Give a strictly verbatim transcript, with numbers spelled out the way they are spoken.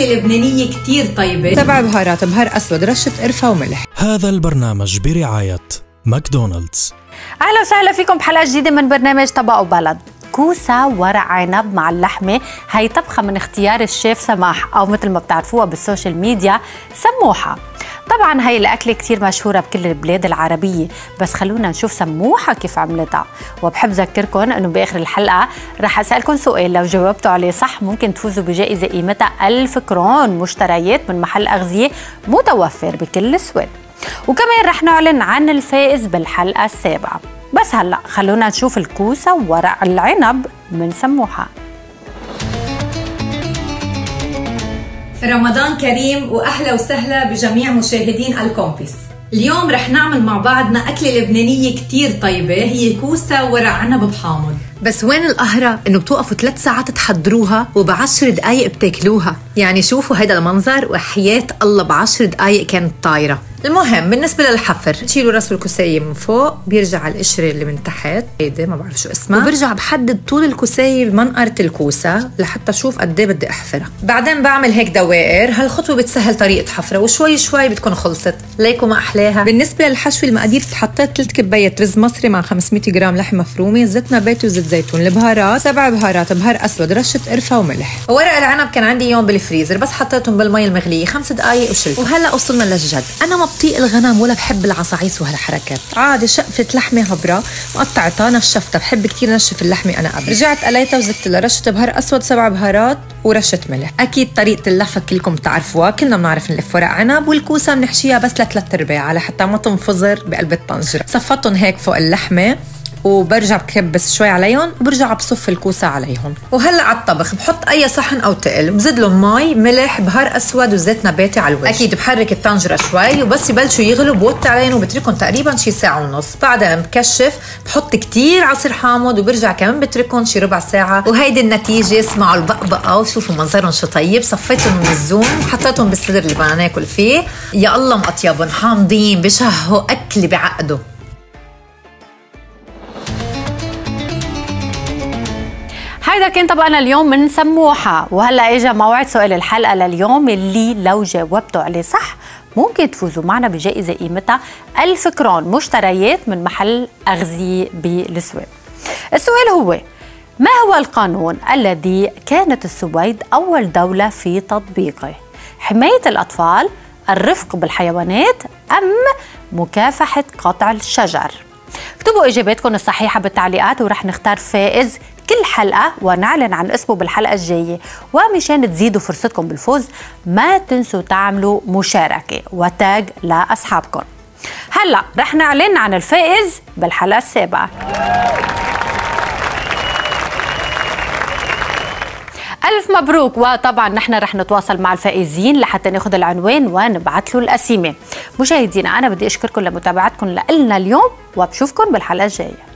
أكلة لبنانية كتير طيبة. سبع بهارات، بهار أسود، رشة قرفة وملح. هذا البرنامج برعاية ماكدونالدز. أهلا وسهلا فيكم بحلقة جديدة من برنامج طبق وبلد. كوسة ورق عنب مع اللحمة، هي طبخة من اختيار الشيف سماح أو مثل ما بتعرفوها بالسوشيال ميديا سموحة. طبعا هي الأكلة كتير مشهورة بكل البلاد العربية، بس خلونا نشوف سموحة كيف عملتها. وبحب ذكركم أنه بآخر الحلقة رح أسألكم سؤال، لو جاوبتوا عليه صح ممكن تفوزوا بجائزة قيمتها ألف كرون مشتريات من محل أغذية متوفر بكل السوق، وكمان رح نعلن عن الفائز بالحلقة السابعة. بس هلأ خلونا نشوف الكوسة وورق العنب من سموحة. رمضان كريم وأهلا وسهلا بجميع مشاهدين الكومبس. اليوم رح نعمل مع بعضنا أكلة لبنانية كتير طيبة، هي كوسة ورق عنب بحامض. بس وين القهرة انه بتوقفوا ثلاث ساعات تحضروها وبعشر دقايق بتاكلوها؟ يعني شوفوا هيدا المنظر، وحياة الله بعشر دقايق كانت طايرة. المهم بالنسبة للحفر، تشيلوا راس الكوساية من فوق، بيرجع القشرة اللي من تحت، هيدا ما بعرف شو اسمها، وبرجع بحدد طول الكوساية بمنقرة الكوسة لحتى اشوف قد ايه بدي احفرها. بعدين بعمل هيك دوائر، هالخطوة بتسهل طريقة حفرها، وشوي شوي بتكون خلصت. ليكم ما احلاها. بالنسبة للحشو المقادير، حطيت ثلاث كبايات رز مصري مع خمسمية جرام لحمة مفرومة، زيت نباتي وزيت زيتون. البهارات سبع بهارات، بهار اسود، رشة قرفة وملح. ورق العنب كان عندي يوم بالفريزر، بس حطيتهم بالمي المغلية خمس دقايق وشلت. وهلا وصلنا للجد. انا ما بطيق الغنم ولا بحب العصاعيس وهالحركات، عادي شقفت لحمة هبرة مقطعتها نشفتها، بحب كتير نشف اللحمة انا قبل. رجعت قليتها وزدت لها رشة بهار اسود، سبع بهارات ورشة ملح. اكيد طريقة اللفة كلكم بتعرفوها، كلنا بنعرف نلف ورق عنب، والكوسة بنحشيها بس لثلاث ارباع على حتى ما تنفجر بقلب الطنجرة. صفتهم هيك فوق اللحمة وبرجع بكبس شوي عليهم، وبرجع بصف الكوسة عليهم. وهلا على الطبخ بحط اي صحن او تقل، بزيد لهم مي، ملح، بهار اسود وزيت نباتي على الوجه. اكيد بحرك الطنجرة شوي، وبس يبلشوا يغلوا بوطي عليهم وبتركهم تقريبا شي ساعة ونص. بعدها بكشف، بحط كتير عصير حامض، وبرجع كمان بتركهم شي ربع ساعة. وهيدي النتيجة، اسمعوا البقبقة وشوفوا منظرهم شو طيب. صفيتهم من الزوم وحطيتهم بالصدر اللي بدنا ناكل فيه. يا الله مقطيبهم حامضين، بشهوا اكل بعقده. هيدا كان طبقنا اليوم من سموحة. وهلا اجى موعد سؤال الحلقة لليوم، اللي لو جاوبتوا عليه صح ممكن تفوزوا معنا بجائزة قيمتها ألف كرون مشتريات من محل أغذية بالسويد. السؤال هو: ما هو القانون الذي كانت السويد أول دولة في تطبيقه؟ حماية الأطفال، الرفق بالحيوانات، أم مكافحة قطع الشجر؟ اكتبوا إجاباتكم الصحيحة بالتعليقات، ورح نختار فائز كل حلقة ونعلن عن اسمه بالحلقة الجاية. ومشان تزيدوا فرصتكم بالفوز ما تنسوا تعملوا مشاركة وتاج لأصحابكم. هلأ رح نعلن عن الفائز بالحلقة السابعة. ألف مبروك. وطبعا نحن رح نتواصل مع الفائزين لحتى ناخذ العنوان ونبعث له القسيمة. مشاهدينا، أنا بدي أشكركم لمتابعتكم لنا اليوم، وبشوفكم بالحلقة الجاية.